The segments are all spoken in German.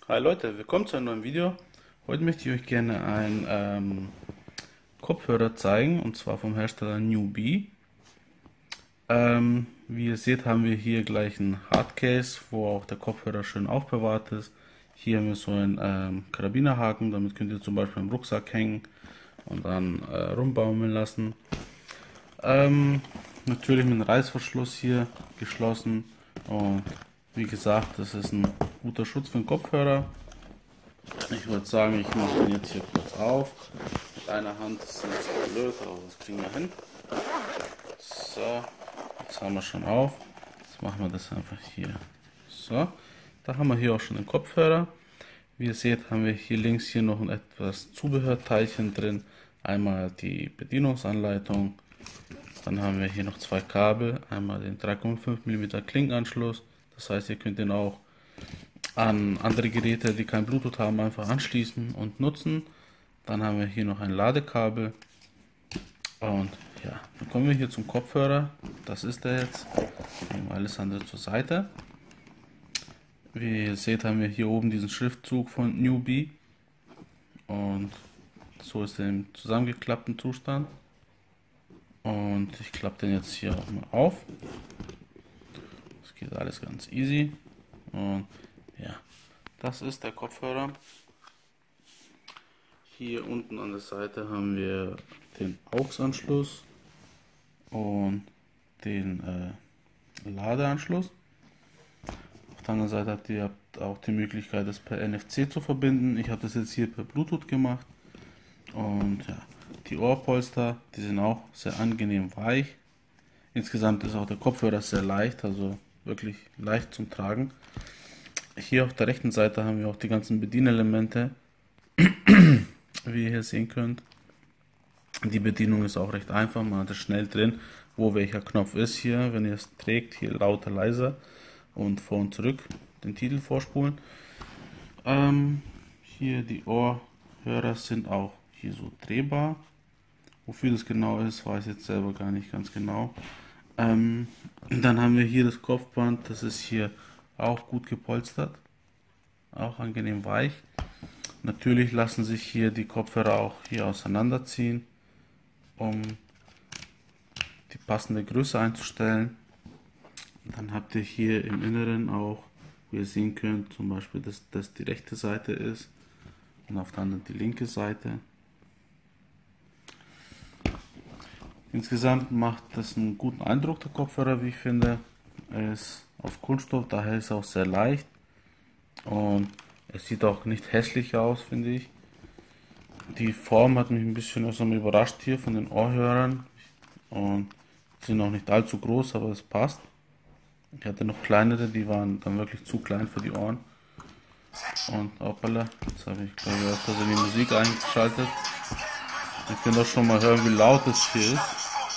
Hi Leute, willkommen zu einem neuen Video. Heute möchte ich euch gerne einen Kopfhörer zeigen, und zwar vom Hersteller Newbie. Wie ihr seht, haben wir hier gleich ein Hardcase, wo auch der Kopfhörer schön aufbewahrt ist. Hier haben wir so einen Karabinerhaken, damit könnt ihr zum Beispiel im Rucksack hängen und dann rumbaumeln lassen. Natürlich mit einem Reißverschluss hier geschlossen, und wie gesagt, das ist ein guter Schutz für den Kopfhörer. Ich würde sagen, ich mache den jetzt hier kurz auf. Mit einer Hand ist das jetzt blöd, aber das kriegen wir hin. So, jetzt haben wir schon auf. Jetzt machen wir das einfach hier. So, da haben wir hier auch schon den Kopfhörer. Wie ihr seht, haben wir hier links hier noch ein etwas Zubehörteilchen drin. Einmal die Bedienungsanleitung. Dann haben wir hier noch zwei Kabel. Einmal den 3,5 mm Klinkenanschluss. Das heißt, ihr könnt den auch an andere Geräte, die kein Bluetooth haben, einfach anschließen und nutzen. Dann haben wir hier noch ein Ladekabel. Und ja, dann kommen wir hier zum Kopfhörer. Das ist der jetzt. Nehmen wir alles andere zur Seite. Wie ihr seht, haben wir hier oben diesen Schriftzug von Newbie. Und so ist er im zusammengeklappten Zustand. Und ich klappe den jetzt hier auch mal auf. Das geht alles ganz easy. Und ja, das ist der Kopfhörer. Hier unten an der Seite haben wir den AUX-Anschluss und den Ladeanschluss. Auf der anderen Seite habt ihr auch die Möglichkeit, das per NFC zu verbinden. Ich habe das jetzt hier per Bluetooth gemacht. Und ja, die Ohrpolster, die sind auch sehr angenehm weich. Insgesamt ist auch der Kopfhörer sehr leicht, also wirklich leicht zum Tragen. Hier auf der rechten Seite haben wir auch die ganzen Bedienelemente, wie ihr hier sehen könnt. Die Bedienung ist auch recht einfach, man hat es schnell drin, wo welcher Knopf ist hier, wenn ihr es trägt, hier lauter, leiser und vor und zurück den Titel vorspulen. Hier die Ohrhörer sind auch hier so drehbar. Wofür das genau ist, weiß ich jetzt selber gar nicht ganz genau. Dann haben wir hier das Kopfband, das ist hier auch gut gepolstert, auch angenehm weich. Natürlich lassen sich hier die Kopfhörer auch hier auseinanderziehen, um die passende Größe einzustellen. Dann habt ihr hier im Inneren auch, wie ihr sehen könnt, zum Beispiel, dass das die rechte Seite ist und auf der anderen die linke Seite. Insgesamt macht das einen guten Eindruck, der Kopfhörer, wie ich finde. Er ist aus Kunststoff, daher ist er auch sehr leicht. Und es sieht auch nicht hässlich aus, finde ich. Die Form hat mich ein bisschen erstmal überrascht hier von den Ohrhörern. Und die sind auch nicht allzu groß, aber es passt. Ich hatte noch kleinere, die waren dann wirklich zu klein für die Ohren. Und hoppala, jetzt habe ich glaube ich aus Versehen die Musik eingeschaltet. Ihr könnt auch schon mal hören, wie laut es hier ist.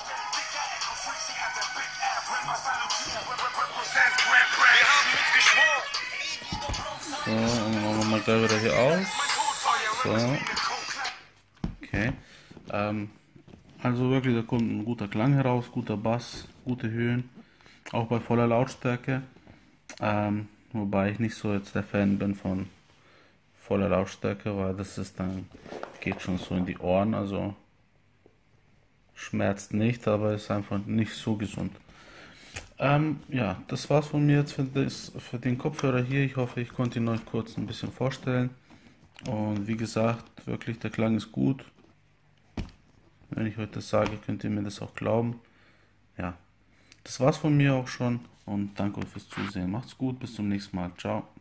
So, und dann machen wir mal gleich wieder hier aus. So. Okay. Also wirklich, da kommt ein guter Klang heraus, guter Bass, gute Höhen. Auch bei voller Lautstärke. Wobei ich nicht so jetzt der Fan bin von voller Lautstärke, weil das ist dann, geht schon so in die Ohren, also schmerzt nicht, aber ist einfach nicht so gesund. Ja, das war's von mir jetzt für den Kopfhörer hier. Ich hoffe, ich konnte ihn euch kurz ein bisschen vorstellen. Und wie gesagt, wirklich der Klang ist gut. Wenn ich euch das sage, könnt ihr mir das auch glauben. Ja, das war's von mir auch schon und danke euch fürs Zusehen. Macht's gut, bis zum nächsten Mal. Ciao.